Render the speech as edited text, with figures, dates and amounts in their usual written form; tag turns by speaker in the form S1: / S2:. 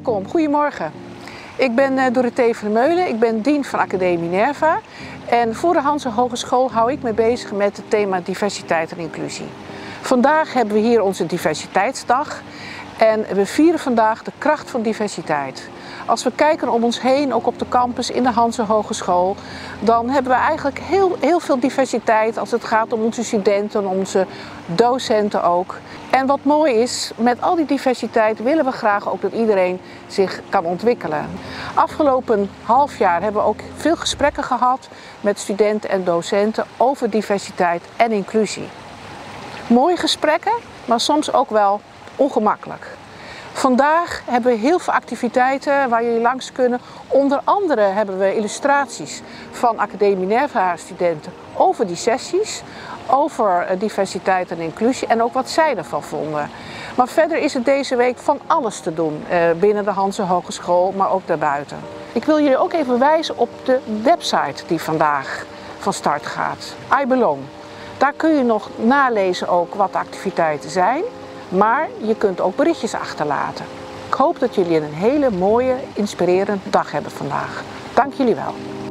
S1: Welkom, goedemorgen. Ik ben Dorothee Vermeulen, ik ben dean van Academie Minerva. En voor de Hanse Hogeschool hou ik me bezig met het thema diversiteit en inclusie. Vandaag hebben we hier onze diversiteitsdag en we vieren vandaag de kracht van diversiteit. Als we kijken om ons heen, ook op de campus in de Hanse Hogeschool, dan hebben we eigenlijk heel veel diversiteit als het gaat om onze studenten, onze docenten ook. En wat mooi is, met al die diversiteit willen we graag ook dat iedereen zich kan ontwikkelen. Afgelopen half jaar hebben we ook veel gesprekken gehad met studenten en docenten over diversiteit en inclusie. Mooie gesprekken, maar soms ook wel ongemakkelijk. Vandaag hebben we heel veel activiteiten waar jullie langs kunnen. Onder andere hebben we illustraties van Academie Minerva studenten over die sessies, over diversiteit en inclusie en ook wat zij ervan vonden. Maar verder is het deze week van alles te doen binnen de Hanse Hogeschool, maar ook daarbuiten. Ik wil jullie ook even wijzen op de website die vandaag van start gaat, I Belong. Daar kun je nog nalezen ook wat de activiteiten zijn. Maar je kunt ook berichtjes achterlaten. Ik hoop dat jullie een hele mooie, inspirerende dag hebben vandaag. Dank jullie wel.